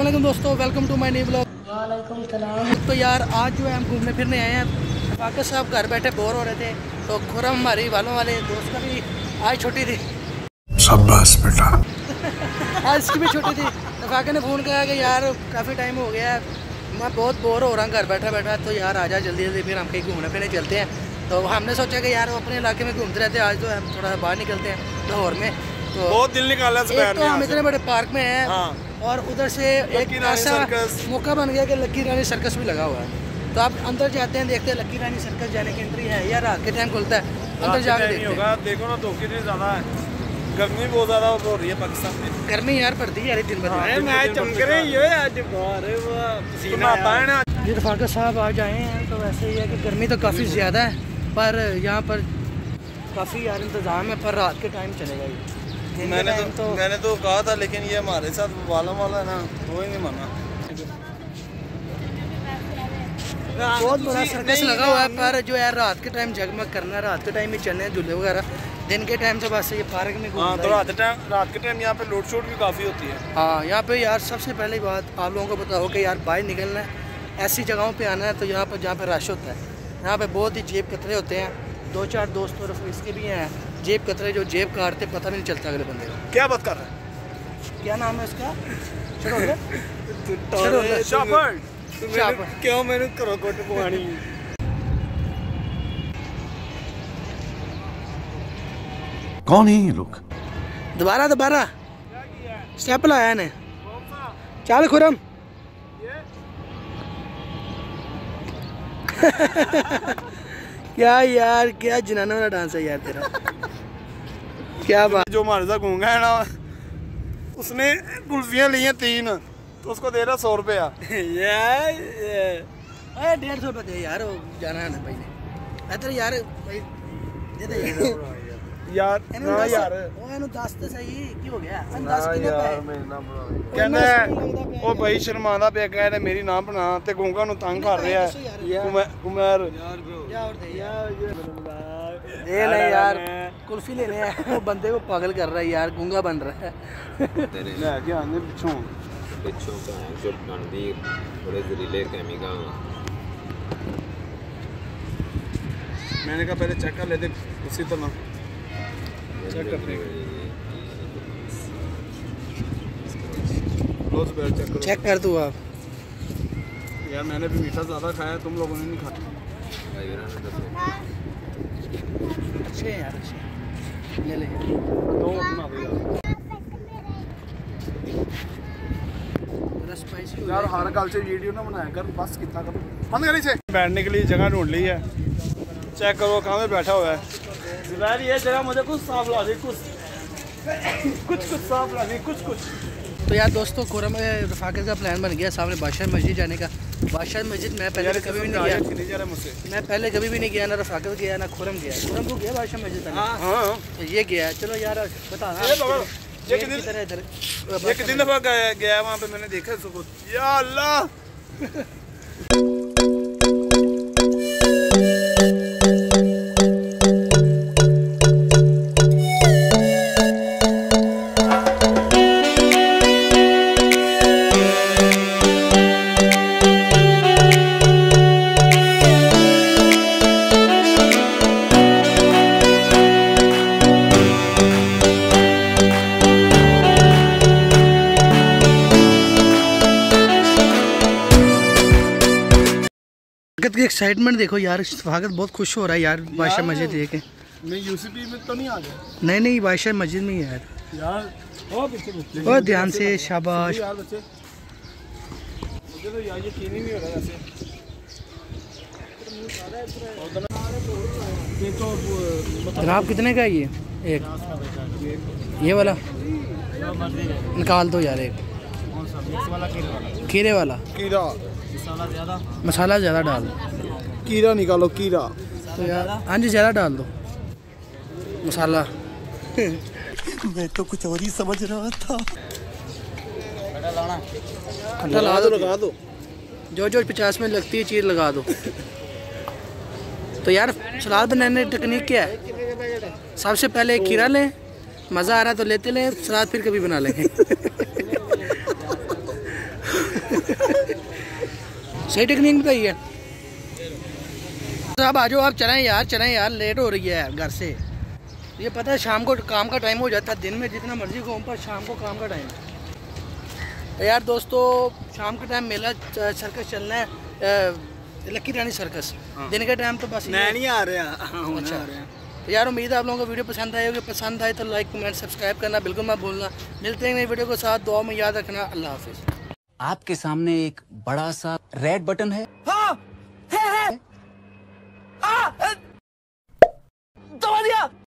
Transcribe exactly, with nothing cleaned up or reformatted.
वालेकुम दोस्तों, welcome to my new blog. वालेकुम सलाम। तो यार आज जो है हम घूमने फिरने आए हैं। वाकई साहब घर बैठे बोर हो रहे थे तो खुरम हमारी वालों वाले दोस्त का भी आज छुट्टी थी। शाबाश बेटा। आज इसकी भी छुट्टी थी तो फाके ने फ़ोन किया कि यार काफ़ी टाइम हो गया है, मैं बहुत बोर हो रहा हूँ घर बैठा बैठा, तो यार आजा जल्दी जल्दी फिर हम कहीं घूमने फिरने चलते हैं। तो हमने सोचा कि यार वो अपने इलाके में घूमते रहते हैं, आज तो हम थोड़ा बाहर निकलते हैं लाहौर में। तो बहुत दिल निकाला एक तो हम इतने बड़े पार्क में हैं। हाँ। और उधर से एक ऐसा मौका बन गया कि लक्की रानी सर्कस भी लगा हुआ है। तो आप अंदर जाते हैं, देखते हैं लक्की रानी सर्कस जाने की एंट्री है या रात के टाइम खुलता है, अंदर जाके देखते हैं। देखो ना, धूप कितनी ज़्यादा है, गर्मी बहुत ज़्यादा हो रही है पाकिस्तान में। गर्मी यार पड़ती है यार दिन भर। मैं चमक रही है आज, पसीना है ना। जी रफाकत साहब आज आए हैं तो वैसे ही है कि गर्मी तो काफ़ी ज़्यादा है, पर यहाँ पर काफ़ी यार इंतज़ाम है, पर रात के टाइम चलेगा ये। मैंने तो, तो मैंने तो कहा था, लेकिन ये हमारे साथ वाला वाला है ना, वो ही नहीं माना। बहुत बड़ा सर्कस लगा हुआ है, पर जो यार रात के टाइम जगमग करना है, रात के टाइम ही चलने हैं झूले वगैरह। दिन के टाइम से बस ये पार्क में हाँ, तो रात टाइम रात के टाइम यहाँ पे लोड शोड भी काफ़ी होती है। हाँ, यहाँ पे यार सबसे पहली बात आप लोगों को पता हो कि यार बाहर निकलना है, ऐसी जगहों पे आना है तो यहाँ पर जहाँ पर रश होता है, यहाँ पे बहुत ही जेब कतरे होते हैं। दो चार दोस्त और इसके भी हैं जेब कतरे, जो जेब काटते पता भी नहीं चलता अगले बंदे को। क्या बात कर रहा है? क्या नाम है इसका? क्यों मैंने करो कोट पवानी। कौन है ये लोग? दोबारा दोबारा स्टेप लाया ने। चल खुरम। क्या यार, क्या जनाना वाला डांस है यार तेरा। क्या बात। जो हमारे साथ घूंगा है ना, उसने कुल्फियाँ ली हैं तीन, तो उसको दे रहा सौ रुपया। अरे डेढ़ सौ रुपये दे यार, वो जाना है ना भाई ने। इधर यार भाई दे दे यार ना यार, ओए दस तो सही की हो गया। दस कितने पे कहना ओ भाई शर्मांदा पे कह मेरी ना बना ते घूंगा नु तंग कर रहा है उमर। ये नहीं यार, कुल्फी लेने हैं, वो बंदे को पागल कर रहा है यार, गूंगा बन रहा है। लेके आने पिछों पिछों का जो बनदी बड़े जहरीले केमिकल। मैंने कहा पहले चेक कर लेते उसी तरह चेक करने चेक, चेक कर दो आप यार। मैंने भी मीठा ज़्यादा खाया, तुम लोगों ने नहीं खाया। अच्छे यार, अच्छे ले ले दो बना दो यार। यार हर गल से वीडियो ना बनाया कर, बस कितना कर बंद करी से। बैठने के लिए जगह ढूंढ ली है, चेक करो कहाँ पे बैठा हुआ है। जुबैर ये जगह मुझे कुछ साफ ला दी, कुछ कुछ कुछ साफ ला दी, कुछ कुछ। तो यार दोस्तों, खुरम रफाकत का प्लान बन गया सामने बादशाह मस्जिद जाने का। बादशाह मस्जिद मैं पहले कभी भी नहीं गया, मैं पहले कभी भी नहीं गया, ना रफाकत गया ना खुरम गया। खुरम को गया बादशाह मस्जिद, हाँ तो ये गया। चलो यार बता ये कितनी दफा गया गया वहाँ पे, मैंने देखा इसको। या अल्लाह। की एक्साइटमेंट देखो यार, स्वागत बहुत खुश हो रहा है यार बादशाह मस्जिद देख के। मैं यूसीपी में तो नहीं आ गया। नहीं नहीं, बादशाह मस्जिद में ही है यार। ओ पीछे पीछे और ध्यान से, शाबाश यार बच्चे। मुझे तो यार यकीन ही नहीं हो रहा ऐसे। जनाब कितने का है ये? एक ये वाला निकाल दो यार, एक खीरे वाला। कीरा मसाला ज़्यादा डाल दो। कीरा निकालो, कीरा तो यार हाँ जी ज़्यादा डाल दो मसाला। मैं तो कुछ और ही समझ रहा था। खट्टा लगा दो, लगा दो जो जो पचास में लगती है चीज़ लगा दो। तो यार सलाद बनाने की टेक्निक क्या है? सबसे पहले एक खीरा लें, मज़ा आ रहा है तो लेते लें, सलाद फिर कभी बना लेंगे। सही टेक्निक बताइए। साहब आ जाओ, आप चलें यार, चलें यार, लेट हो रही है घर से। ये पता है शाम को काम का टाइम हो जाता है, दिन में जितना मर्जी घूम पर शाम को काम का टाइम है। तो यार दोस्तों शाम के टाइम मेला सर्कस चलना है, लक्की रानी सर्कस। दिन के टाइम तो बस मैं नहीं आ रहा। अच्छा तो यार उम्मीद है आप लोगों को वीडियो पसंद आए होगी। पसंद आए तो लाइक कमेंट सब्सक्राइब करना बिल्कुल मत भूलना। मिलते हैं नई वीडियो के साथ, दुआ में याद रखना। अल्लाह हाफिज़। आपके सामने एक बड़ा सा रेड बटन है। हाँ, है, है। आ, दबा दिया।